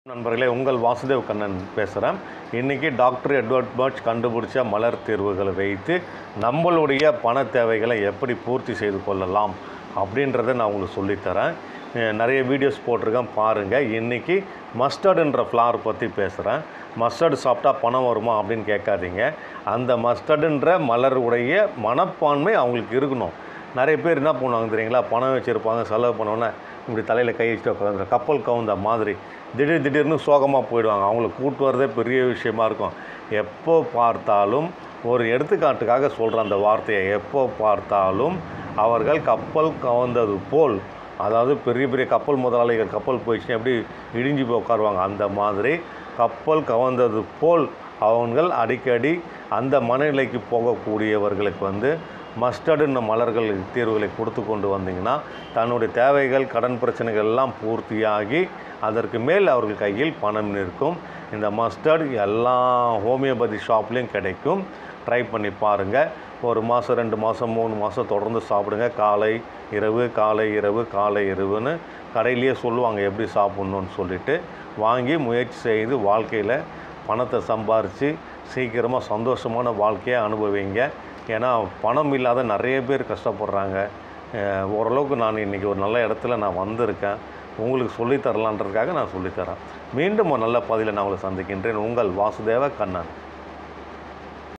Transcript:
நண்பர்களே, உங்கள் வாசுதேவ் கண்ணன் பேசுகிறேன். இன்றைக்கி டாக்டர் எட்வர்ட் பர்ச் கண்டுபிடிச்ச மலர் தீர்வுகளை வைத்து நம்மளுடைய பண தேவைகளை எப்படி பூர்த்தி செய்து கொள்ளலாம் அப்படின்றத நான் உங்களுக்கு சொல்லித்தரேன். நிறைய வீடியோஸ் போட்டிருக்கேன், பாருங்கள். இன்றைக்கி மஸ்டர்டுன்ற ஃப்ளார் பற்றி பேசுகிறேன். மஸ்டர்டு சாப்பிட்டா பணம் வருமா அப்படின்னு கேட்காதீங்க. அந்த மஸ்டர்டுன்ற மலருடைய மனப்பான்மை அவங்களுக்கு இருக்கணும். நிறைய பேர் என்ன பண்ணுவாங்க தெரியுங்களா, பணம் வச்சுருப்பாங்க, செலவு பண்ணோன்னே இப்படி தலையில் கை வச்சுட்டு உட்காந்து கப்பல் கவுந்த மாதிரி திடீர்னு சோகமாக போயிடுவாங்க. அவங்கள கூட்டு வரதே பெரிய விஷயமா இருக்கும். எப்போ பார்த்தாலும், ஒரு எடுத்துக்காட்டுக்காக சொல்கிற அந்த வார்த்தையை, எப்போ பார்த்தாலும் அவர்கள் கப்பல் கவுந்தது போல், அதாவது பெரிய பெரிய கப்பல் முதலாளிகள் கப்பல் போயிடுச்சுன்னா எப்படி இடிஞ்சு போய் உட்காருவாங்க, அந்த மாதிரி கப்பல் கவுந்தது போல் அவங்கள் அடிக்கடி அந்த மனநிலைக்கு போகக்கூடியவர்களுக்கு மஸ்டர்டுன்ன மலர்கள் தீர்வுகளை கொடுத்து கொண்டு வந்தீங்கன்னா தன்னுடைய தேவைகள், கடன் பிரச்சனைகள் எல்லாம் பூர்த்தியாகி அதற்கு மேல் அவர்கள் கையில் பணம் நிற்கும். இந்த மஸ்டர்டு எல்லா ஹோமியோபதி ஷாப்லேயும் கிடைக்கும். ட்ரை பண்ணி பாருங்கள். ஒரு மாதம், 2 மாதம், 3 மாதம் தொடர்ந்து சாப்பிடுங்க. காலை இரவு, காலை இரவு, காலை இரவுன்னு கடையிலேயே சொல்லுவாங்க எப்படி சாப்பிட்ணுன்னு சொல்லிவிட்டு வாங்கி முயற்சி செய்து வாழ்க்கையில் பணத்தை சம்பாரித்து சீக்கிரமாக சந்தோஷமான வாழ்க்கையை அனுபவிங்க. ஏன்னா பணம் இல்லாத நிறைய பேர் கஷ்டப்படுறாங்க. ஓரளவுக்கு நான் இன்றைக்கி ஒரு நல்ல இடத்துல நான் வந்திருக்கேன். உங்களுக்கு சொல்லித்தரலான்றதுக்காக நான் சொல்லித்தரேன். மீண்டும் ஒரு நல்ல பதிவில் நான் உங்களை சந்திக்கின்றேன். உங்கள் வாசுதேவ கண்ணன்.